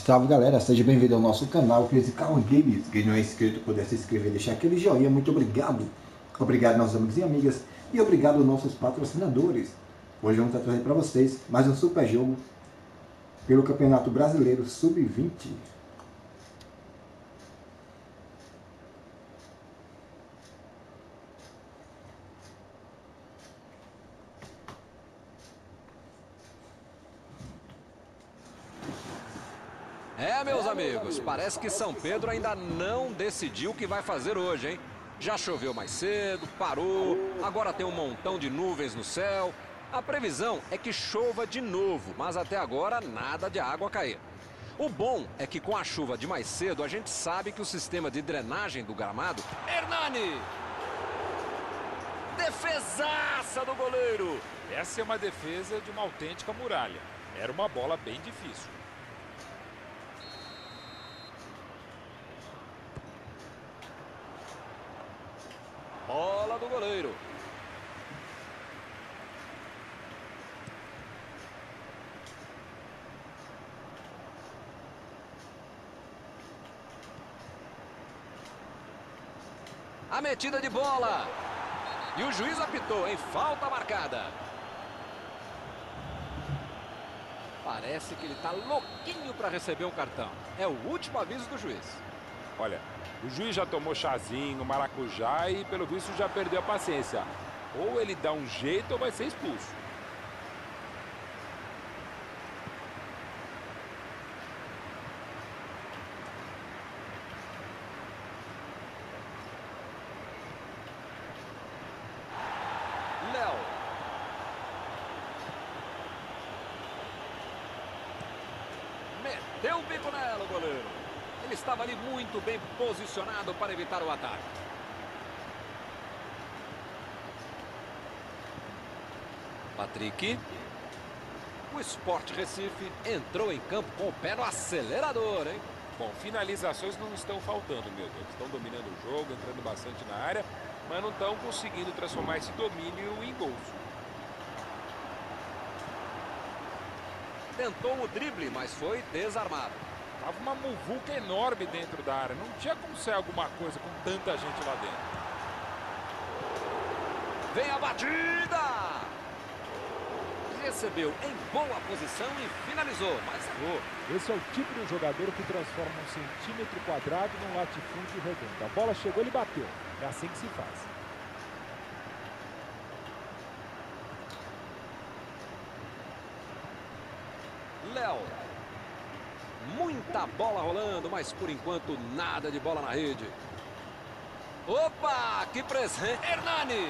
Salve galera, seja bem-vindo ao nosso canal Crazy Car Games. Quem não é inscrito puder se inscrever e deixar aquele joinha, muito obrigado. Obrigado nossos amigos e amigas e obrigado aos nossos patrocinadores. Hoje vamos trazer para vocês mais um super jogo pelo Campeonato Brasileiro Sub-20. Meus amigos, parece que São Pedro ainda não decidiu o que vai fazer hoje, hein? Já choveu mais cedo, parou, agora tem um montão de nuvens no céu. A previsão é que chova de novo, mas até agora nada de água cair. O bom é que com a chuva de mais cedo, a gente sabe que o sistema de drenagem do gramado... Hernani! Defesaça do goleiro! Essa é uma defesa de uma autêntica muralha. Era uma bola bem difícil. Bola do goleiro. A metida de bola. E o juiz apitou em falta marcada. Parece que ele está louquinho para receber um cartão. É o último aviso do juiz. Olha, o juiz já tomou chazinho, maracujá e pelo visto já perdeu a paciência. Ou ele dá um jeito ou vai ser expulso. Léo. Meteu o bico nela, o goleiro. Ele estava ali muito bem posicionado para evitar o ataque. Patrick. O Sport Recife entrou em campo com o pé no acelerador, hein? Bom, finalizações não estão faltando, meu Deus. Estão dominando o jogo, entrando bastante na área, mas não estão conseguindo transformar esse domínio em gols. Tentou o drible, mas foi desarmado. Tava uma muvuca enorme dentro da área. Não tinha como ser alguma coisa com tanta gente lá dentro. Vem a batida! Recebeu em boa posição e finalizou, mas errou. Esse é o tipo de jogador que transforma um centímetro quadrado num latifúndio redondo. A bola chegou, ele bateu. É assim que se faz. Léo. Muita bola rolando, mas por enquanto nada de bola na rede. Opa, que presente! Hernani!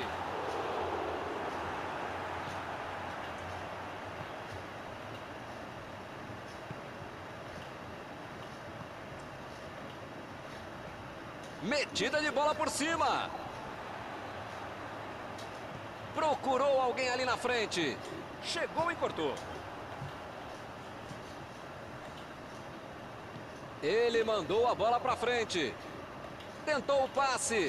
Metida de bola por cima. Procurou alguém ali na frente. Chegou e cortou. Ele mandou a bola para frente. Tentou o passe.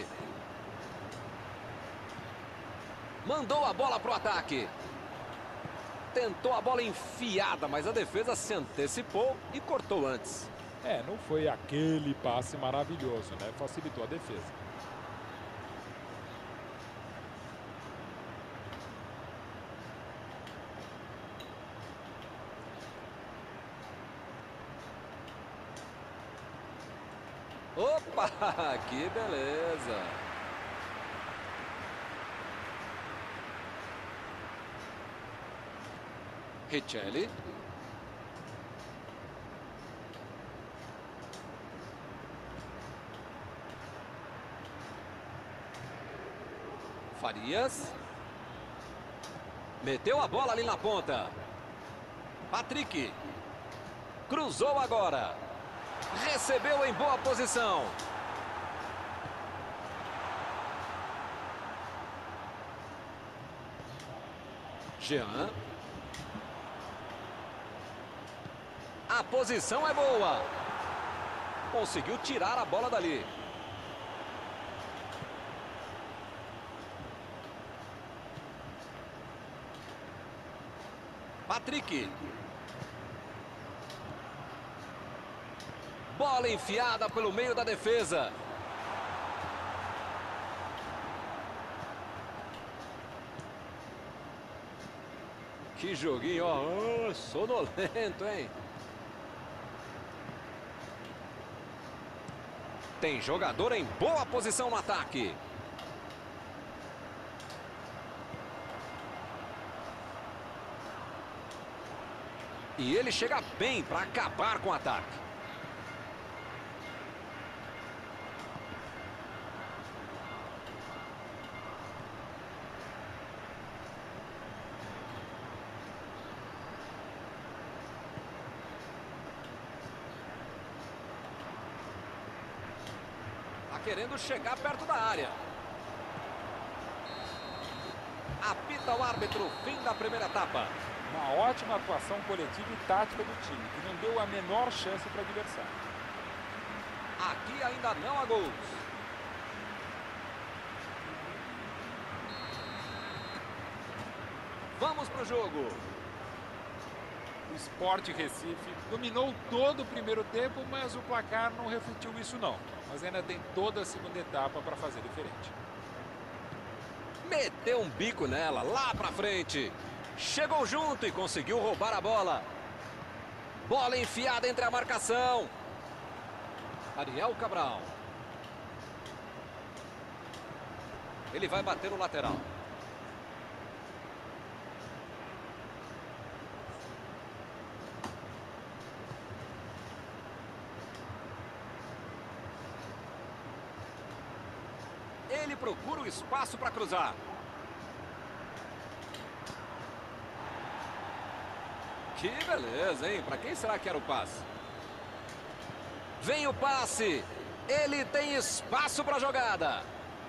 Mandou a bola para o ataque. Tentou a bola enfiada, mas a defesa se antecipou e cortou antes. Não foi aquele passe maravilhoso, né? Facilitou a defesa. Opa, que beleza. Richelli. Farias. Meteu a bola ali na ponta. Patrick. Cruzou agora. Recebeu em boa posição. Jean. A posição é boa. Conseguiu tirar a bola dali. Patrick. Bola enfiada pelo meio da defesa. Que joguinho, ó. Sonolento, hein? Tem jogador em boa posição no ataque. E ele chega bem para acabar com o ataque. Tá querendo chegar perto da área. Apita o árbitro, fim da primeira etapa. Uma ótima atuação coletiva e tática do time, que não deu a menor chance para o adversário. Aqui ainda não há gols. Vamos pro jogo. O Sport Recife dominou todo o primeiro tempo, mas o placar não refletiu isso não. Mas ainda tem toda a segunda etapa para fazer diferente. Meteu um bico nela, lá pra frente. Chegou junto e conseguiu roubar a bola. Bola enfiada entre a marcação. Ariel Cabral. Ele vai bater no lateral. Ele procura o espaço para cruzar. Que beleza, hein? Para quem será que era o passe? Vem o passe. Ele tem espaço para a jogada.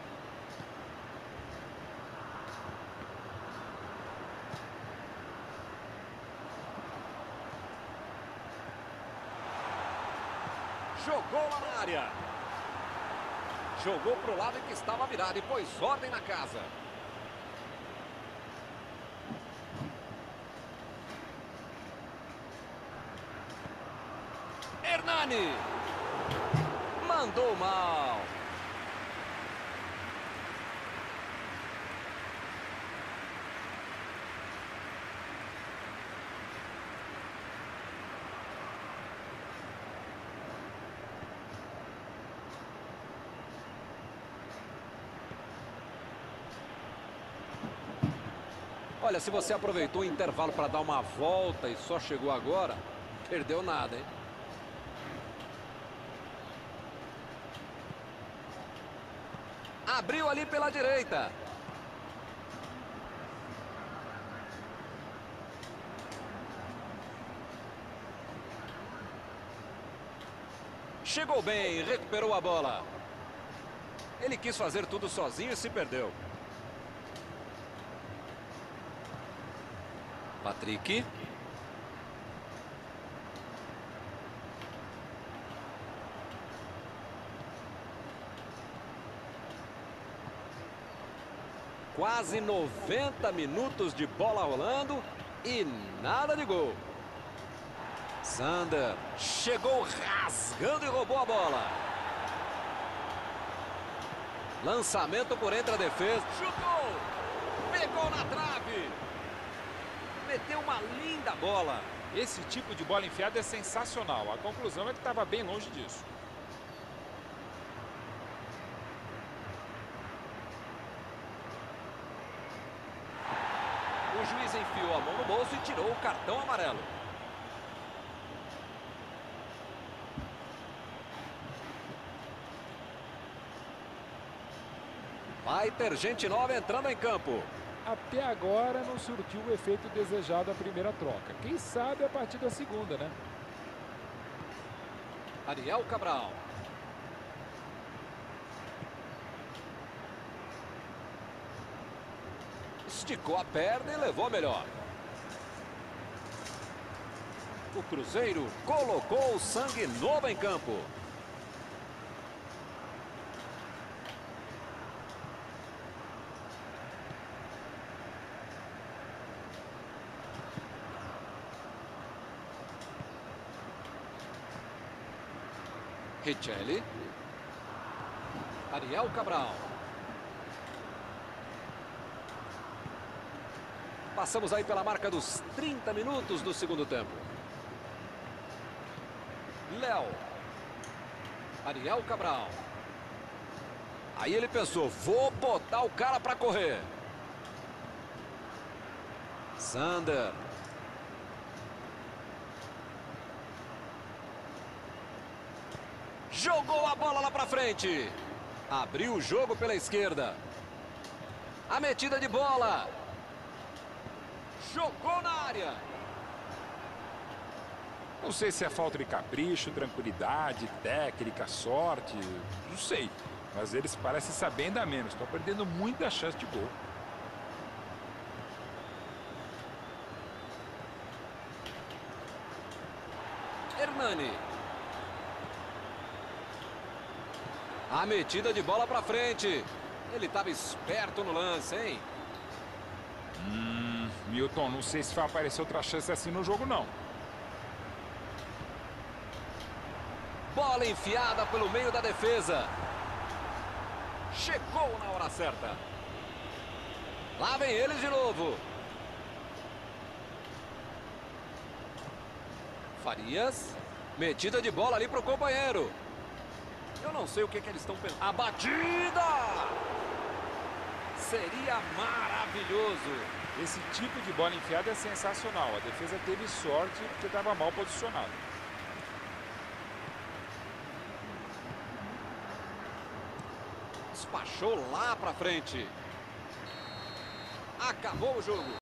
Jogou lá na área. Jogou para o lado em que estava virado e pôs ordem na casa. Hernani. Mandou mal. Olha, se você aproveitou o intervalo para dar uma volta e só chegou agora, perdeu nada, hein? Abriu ali pela direita. Chegou bem, recuperou a bola. Ele quis fazer tudo sozinho e se perdeu. Patrick. Quase 90 minutos de bola rolando e nada de gol. Sander chegou rasgando e roubou a bola. Lançamento por entre a defesa. Chutou! Pegou na trave! Meteu uma linda bola. Esse tipo de bola enfiada é sensacional. A conclusão é que estava bem longe disso. O juiz enfiou a mão no bolso e tirou o cartão amarelo. Vai ter gente nova entrando em campo. Até agora não surtiu o efeito desejado a primeira troca. Quem sabe a partir da segunda, né? Ariel Cabral. Esticou a perna e levou a melhor. O Cruzeiro colocou o sangue novo em campo. Richelli. Ariel Cabral. Passamos aí pela marca dos 30 minutos do segundo tempo. Léo. Ariel Cabral. Aí ele pensou, vou botar o cara para correr. Sander. Jogou a bola lá para frente. Abriu o jogo pela esquerda. A metida de bola. Jogou na área. Não sei se é falta de capricho, tranquilidade, técnica, sorte, não sei. Mas eles parecem saber ainda menos. Estão perdendo muita chance de gol. Hernani. A metida de bola para frente. Ele estava esperto no lance, hein? Milton, não sei se vai aparecer outra chance assim no jogo, não. Bola enfiada pelo meio da defesa. Chegou na hora certa. Lá vem eles de novo. Farias. Metida de bola ali para o companheiro. Eu não sei o que eles estão pensando. A batida! Seria maravilhoso. Esse tipo de bola enfiada é sensacional. A defesa teve sorte porque estava mal posicionado. Despachou lá para frente. Acabou o jogo.